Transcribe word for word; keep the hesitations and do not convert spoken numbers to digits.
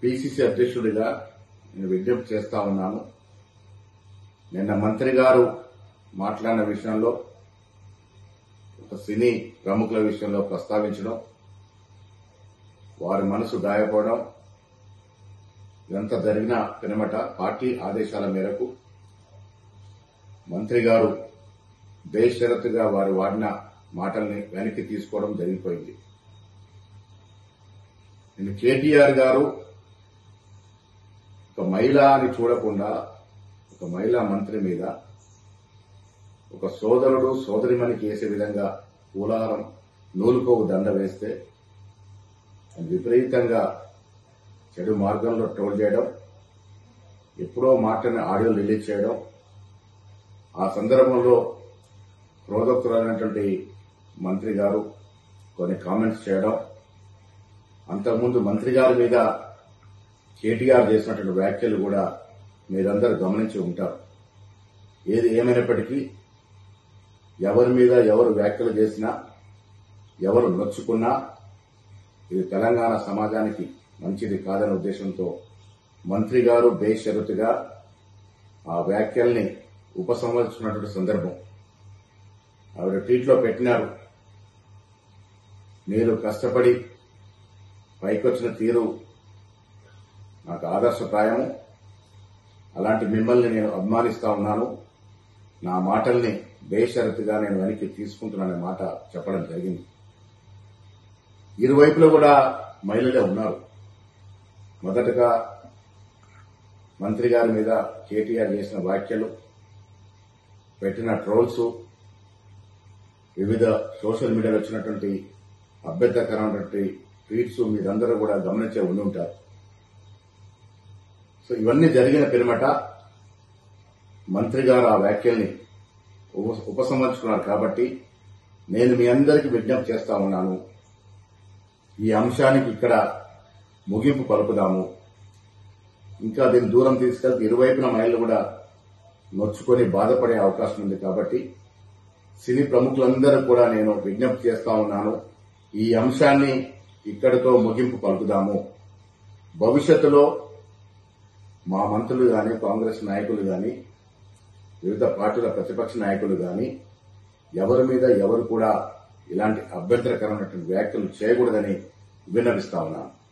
PCC అధ్యక్షుడిగా నేను విజ్ఞప్తి చేస్తా ఉన్నాను. నిన్న మంత్రి గారు మాట్లాడిన విషయంలో ఒక సినీ ప్రముఖుల విషయంలో ప్రస్తావించడం, వారి మనసు గాయపడడం, ఇదంతా జరిగిన పినమట పార్టీ ఆదేశాల మేరకు మంత్రి గారు బేషరతుగా వారు వాడిన మాటల్ని వెనక్కి తీసుకోవడం జరిగిపోయింది. నేను కేటీఆర్ గారు ఒక మహిళ అని చూడకుండా ఒక మహిళా మంత్రి మీద ఒక సోదరుడు సోదరిమణికి వేసే విధంగా పూలారం నూలుకోవు దండ వేస్తే విపరీతంగా చెడు మార్గంలో ట్రోల్ చేయడం, ఎప్పుడో మాటని ఆడియో రిలీజ్ చేయడం, ఆ సందర్భంలో క్రోధోక్తులైనటువంటి మంత్రి గారు కొన్ని కామెంట్స్ చేయడం, అంతకుముందు మంత్రి గారి మీద కేటీఆర్ చేసినటువంటి వ్యాఖ్యలు కూడా మీరందరూ గమనించి ఉంటారు. ఏది ఏమైనప్పటికీ ఎవరి మీద ఎవరు వ్యాఖ్యలు చేసినా, ఎవరు నొచ్చుకున్నా ఇది తెలంగాణ సమాజానికి మంచిది కాదనే ఉద్దేశంతో మంత్రి గారు బేషరతుగా ఆ వ్యాఖ్యల్ని ఉపసంహరించుకున్నటువంటి సందర్భం. ఆవిడ ట్వీట్లో పెట్టినారు, మీరు కష్టపడి పైకొచ్చిన తీరు నాకు ఆదర్శప్రాయము, అలాంటి మిమ్మల్ని నేను అభిమానిస్తా ఉన్నాను, నా మాటల్ని బేషరతుగా నేను వెనక్కి తీసుకుంటున్నాననే మాట చెప్పడం జరిగింది. ఇరువైపులో కూడా మహిళలే ఉన్నారు. మొదటగా మంత్రి గారి మీద కేటీఆర్ చేసిన వ్యాఖ్యలు, పెట్టిన ట్రోల్స్, వివిధ సోషల్ మీడియాలో వచ్చినటువంటి అభ్యంతరకరమైనటువంటి ట్వీట్స్ మీరందరూ కూడా గమనించే ఉండి ఉంటారు. సో ఇవన్నీ జరిగిన పిమ్మట మంత్రి గారు ఆ వ్యాఖ్యల్ని ఉపసంహరించుకున్నారు. కాబట్టి నేను మీ అందరికీ విజ్ఞప్తి చేస్తా ఉన్నాను, ఈ అంశానికి ఇక్కడ ముగింపు పలుకుదాము. ఇంకా దీన్ని దూరం తీసుకెళ్తే ఇరువైపున మహిళలు కూడా నొచ్చుకొని బాధపడే అవకాశం ఉంది. కాబట్టి సినీ ప్రముఖులందరూ కూడా నేను విజ్ఞప్తి చేస్తా ఉన్నాను, ఈ అంశాన్ని ఇక్కడితో ముగింపు పలుకుదాము. భవిష్యత్తులో మా మంత్రులు గాని, కాంగ్రెస్ నాయకులు గాని, వివిధ పార్టీల ప్రతిపక్ష నాయకులు గాని ఎవరి మీద ఎవరు కూడా ఇలాంటి అభ్యంతరకరమైనటువంటి వ్యాఖ్యలు చేయకూడదని విన్నవిస్తా ఉన్నాను.